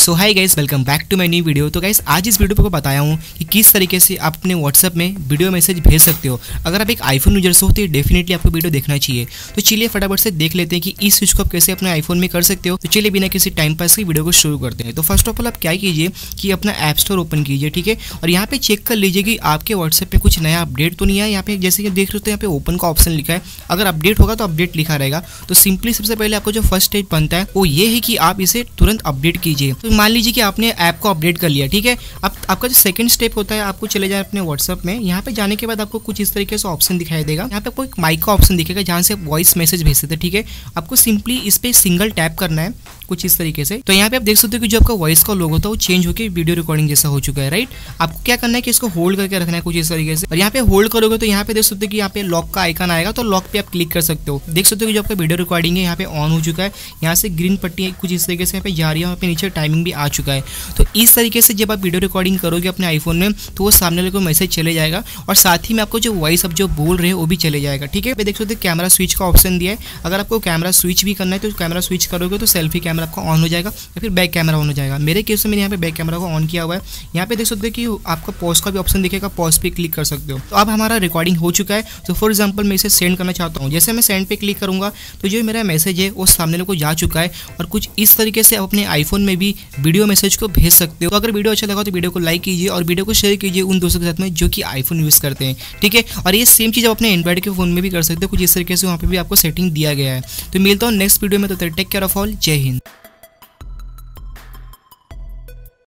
So hi guys, welcome back to my new video. तो guys आज इस video पे बताया हूँ कि किस तरीके से आप अपने व्हाट्सएप में वीडियो मैसेज भेज सकते हो। अगर आप एक आईफोन यूजर हो तो डेफिनेटली आपको वीडियो देखना चाहिए। तो चलिए फटाफट से देख लेते हैं कि इस चीज़ को आप कैसे अपने आईफोन में कर सकते हो। तो चलिए बिना किसी टाइम पास की वीडियो को शुरू करते हैं। तो फर्स्ट ऑफ ऑल आप क्या कीजिए कि अपना ऐप स्टोर ओपन कीजिए, ठीक है। और यहाँ पे चेक कर लीजिए कि आपके व्हाट्सएप पे कुछ नया अपडेट तो नहीं है। यहाँ पे जैसे कि देख रहे हो यहाँ पे ओपन का ऑप्शन लिखा है, अगर अपडेट होगा तो अपडेट लिखा रहेगा। तो सिंपली सबसे पहले आपको जो फर्स्ट स्टेप बनता है वो ये है कि आप इसे तुरंत अपडेट कीजिए। तो मान लीजिए कि आपने ऐप को अपडेट कर लिया, ठीक है। अब आपका जो सेकंड स्टेप होता है, आपको चले जाए अपने व्हाट्सएप में। यहाँ पे जाने के बाद आपको कुछ इस तरीके से ऑप्शन दिखाई देगा। यहाँ पे आपको एक माइक का ऑप्शन दिखेगा जहाँ से वॉइस मैसेज भेज सकते हैं, ठीक है। आपको सिंपली इस पे सिंगल टैप करना है कुछ इस तरीके से। तो यहाँ पे आप देख सकते हो कि जो आपका वॉइस का लोगो था वो चेंज होकर वीडियो रिकॉर्डिंग जैसा हो चुका है, राइट। आपको क्या करना है कि इसको होल्ड करके रखना है कुछ इस तरीके से। और यहाँ पे होल्ड करोगे तो यहाँ पे देख सकते हो कि यहाँ पे लॉक का आइकन आएगा, तो लॉक पे आप क्लिक कर सकते हो। देख सकते हो कि जो आपका वीडियो रिकॉर्डिंग है यहाँ पे ऑन हो चुका है। यहाँ से ग्रीन पट्टी कुछ इस तरीके से यहाँ पे जा रही है, यहाँ पे नीचे टाइमिंग भी आ चुका है। तो इस तरीके से जब आप वीडियो रिकॉर्डिंग करोगे अपने आईफोन में तो वो सामने वाले को मैसेज चले जाएगा और साथ ही में आपको जो वॉइस आप जो बोल रहे हो वो भी चले जाएगा, ठीक है। देख सकते हो कैमरा स्विच का ऑप्शन दिया है। अगर आपको कैमरा स्विच भी करना है तो कैमरा स्विच करोगे तो सेल्फी कैमरा आपका ऑन हो जाएगा या फिर बैक कैमरा ऑन हो जाएगा। मेरे केस में मैंने यहाँ पे बैक कैमरा को ऑन किया हुआ है। यहाँ पे देख सकते हो कि आपका पॉज का भी ऑप्शन दिखेगा, पॉज पे क्लिक कर सकते हो। तो अब हमारा रिकॉर्डिंग हो चुका है। तो फॉर एग्जांपल मैं इसे सेंड करना चाहता हूँ। जैसे मैं सेंड पे क्लिक करूँगा तो जो मेरा मैसेज है वो सामने वाले को जा चुका है। और कुछ इस तरीके से आप अपने आईफोन में भी वीडियो मैसेज को भेज सकते हो। तो अगर वीडियो अच्छा लगा तो वीडियो को लाइक कीजिए और वीडियो को शेयर कीजिए उन दोस्तों के साथ में जो कि आईफोन यूज़ करते हैं, ठीक है। और ये सेम चीज़ आप अपने एंड्रॉइड के फोन में भी कर सकते हो। कुछ इस तरीके से वहाँ पे भी आपको सेटिंग दिया गया है। तो मिलता हूँ नेक्स्ट वीडियो में। तो टेक केयर ऑफ ऑल, जय हिंद।